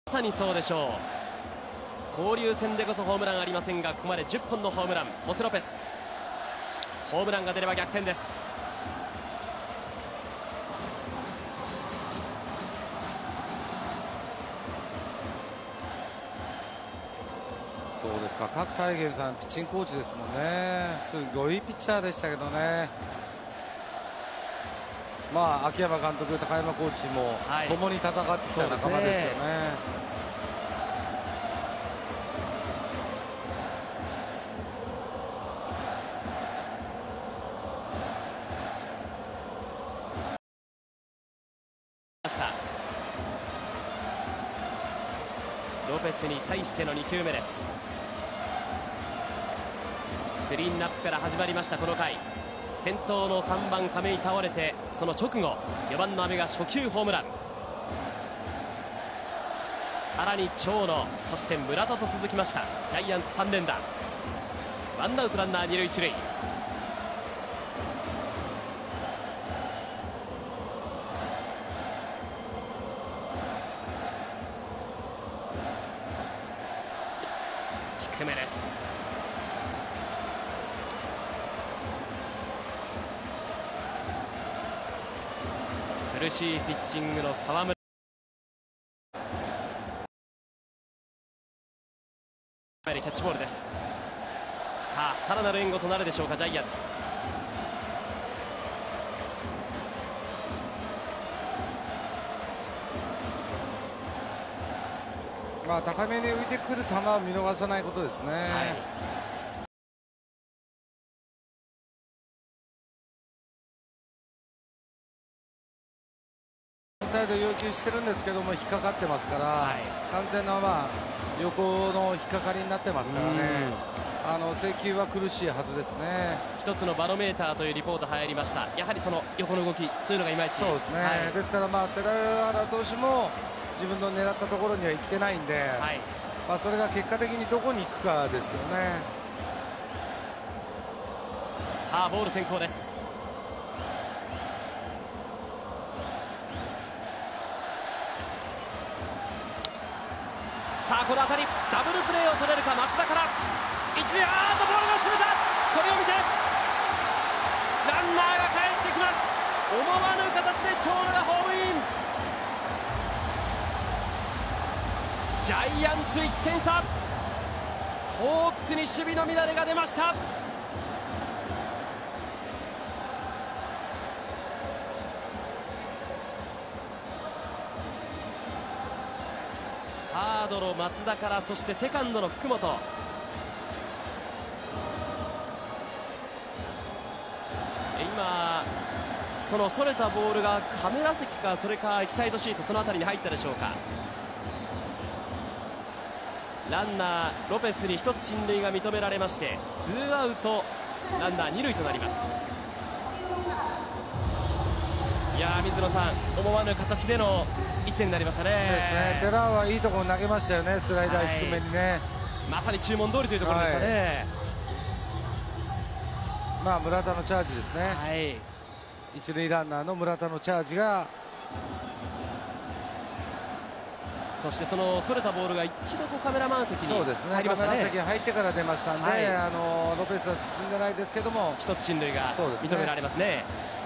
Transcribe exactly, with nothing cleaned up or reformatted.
まさにそうでしょう。交流戦でこそホームランありませんが、ここまでじゅっぽんのホームラン。ホセ・ロペス、ホームランが出れば逆転です。 そうですか、角大元さんピッチングコーチですもんね。すごいピッチャーでしたけどね。まあ秋山監督、高山コーチも共に戦ってきた仲間ですよね。 ロペスに対してのに球目です。クリーンナップから始まりましたこの回。先頭のさんばん亀井倒れて、その直後よばんの阿部が初球ホームラン。さらに長野、そして村田と続きました。ジャイアンツさん連打。ワンアウトランナー二塁一塁。低めです。苦しいピッチングの沢村。キャッチボールです。さあさらなる援護となるでしょうかジャイアンツ。 まあ高めに浮いてくる球を見逃さないことですね。はい、インサイド要求してるんですけども引っかかってますから、はい、完全なまあ横の引っかかりになってますからね。あの制球は苦しいはずですね。 一つのバロメーターというリポート入りました。やはりその横の動きというのがいまいち。 そうですね、はい、ですからまあ寺原投手も自分の狙ったところには行ってないんで、はい、まあそれが結果的にどこに行くかですよね。 さあボール先行です。さあこの当たりダブルプレーを取れるか。松田から一塁、あーっとボールが詰めた。それを見てランナーが帰ってきます。思わぬ形で長野がホームイン。ジャイアンツいってん差。ホークスに守備の乱れが出ました。サードの松田から、そしてセカンドの福本。今そのそれたボールがカメラ席か、それかエキサイトシート、その辺りに入ったでしょうか。ランナーロペスに一つ進塁が認められまして、ツーアウトランナー二塁となります。いやー水野さん、思わぬ形でのいってんになりましたね。 ですね、寺はいいところ投げましたよね、スライダー低めにね、はい、 まさに注文通りというところでしたね。はい、 まあ村田のチャージですね。 はい、 一塁ランナーの村田のチャージが、 そしてそのそれたボールが一度こうカメラマン席に入りましたね。カメラ席に入ってから出ましたんで、はい、あのロペスは進んでないですけども、 一つ進塁が認められますね。